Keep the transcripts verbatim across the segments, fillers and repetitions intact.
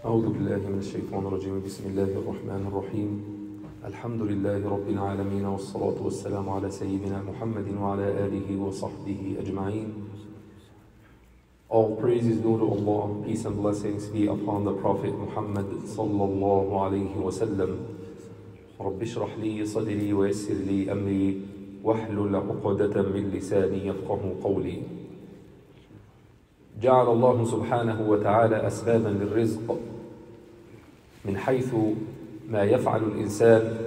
أعوذ بالله من الشيطان الرجيم. بسم الله الرحمن الرحيم. الحمد لله رب العالمين، والصلاة والسلام على سيدنا محمد وعلى آله وصحبه أجمعين. All praise is due to Allah, peace and blessings be upon the Prophet Muhammad sallallahu alayhi wa sallam. رب اشرح لي صدري ويسر لي أمري واحلل عقدة من لساني يفقه قولي. جعل الله سبحانه وتعالى أسبابا للرزق من حيث ما يفعل الإنسان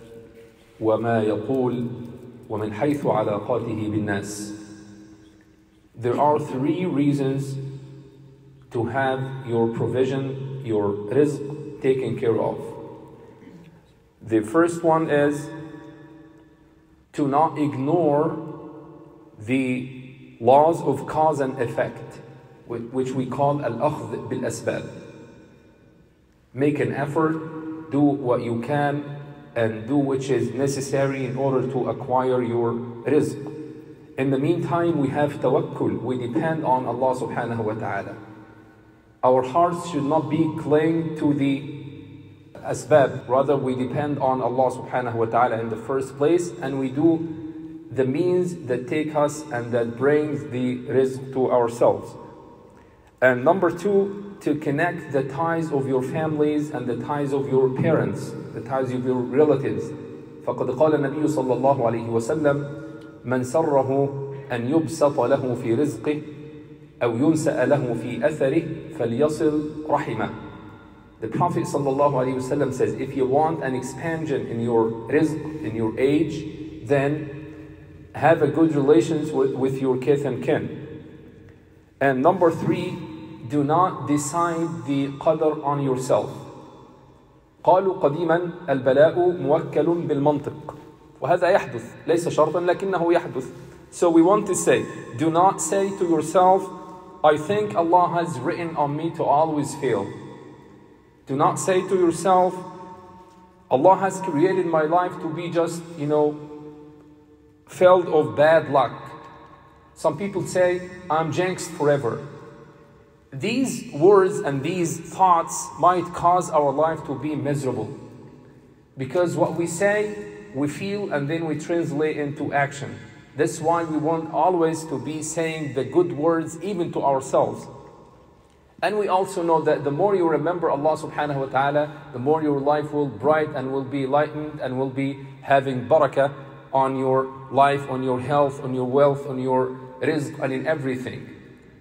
وما يقول ومن حيث علاقاته بالناس. There are three reasons to have your provision, your rizq taken care of. The first one is to not ignore the laws of cause and effect, which we call al-akhdh bil-asbab. Make an effort, do what you can, and do which is necessary in order to acquire your rizq. In the meantime, we have tawakkul. We depend on Allah subhanahu wa ta'ala. Our hearts should not be clinging to the asbab. Rather, we depend on Allah subhanahu wa ta'ala in the first place, and we do the means that take us and that brings the rizq to ourselves. And number two, to connect the ties of your families and the ties of your parents, the ties of your relatives. فقد قال النبي صلى الله عليه وسلم من سره أن يبسط له في رزقه أو ينسأ له في أثره فليصل رحمه. The Prophet صلى الله عليه وسلم says, if you want an expansion in your rizq, in your age, then have a good relations with, with your kith and kin. And number three, do not decide the qadr on yourself. قالوا قديما البلاء موكل بالمنطق. وهذا يحدث ليس شرطا لكنه يحدث. So we want to say, do not say to yourself, I think Allah has written on me to always fail. Do not say to yourself, Allah has created my life to be just, you know, filled of bad luck. Some people say, I'm jinxed forever. These words and these thoughts might cause our life to be miserable. Because what we say, we feel, and then we translate into action. That's why we want always to be saying the good words even to ourselves. And we also know that the more you remember Allah subhanahu wa ta'ala, the more your life will bright and will be lightened and will be having barakah on your life, on your health, on your wealth, on your rizq, and in everything.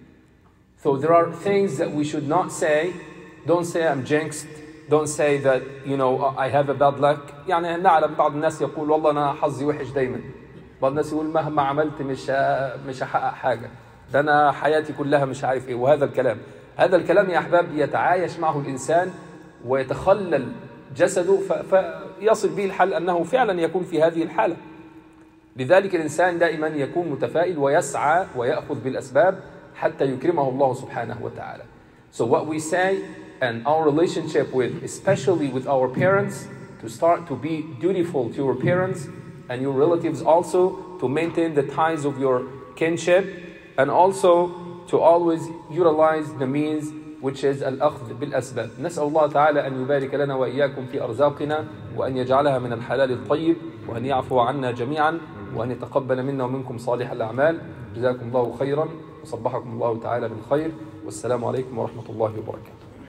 So there are things that we should not say. Don't say I'm jinxed. Don't say that, you know, I have a bad luck. يعني نعلم بعض الناس يقول والله أنا حظي وحش دايما. بعض الناس يقول مهما عملت مش مش هحقق حاجة. ده أنا حياتي كلها مش عارف إيه. وهذا الكلام هذا الكلام يا أحباب يتعايش معه الإنسان ويتخلل جسده فيصل به الحال أنه فعلا يكون في هذه الحالة. لذلك الإنسان دائما يكون متفائل ويسعى ويأخذ بالأسباب حتى يكرمه الله سبحانه وتعالى. So what we say and our relationship with, especially with our parents, to start to be dutiful to your parents and your relatives, also to maintain the ties of your kinship, and also to always utilize the means which is al-akhdh bil-asbab. نسأل الله تعالى أن يبارك لنا وإياكم في أرزاقنا وأن يجعلها من الحلال الطيب وأن يعفو عنا جميعا وأن يتقبل منا ومنكم صالح الأعمال. جزاكم الله خيرا وصبحكم الله تعالى بالخير، والسلام عليكم ورحمة الله وبركاته.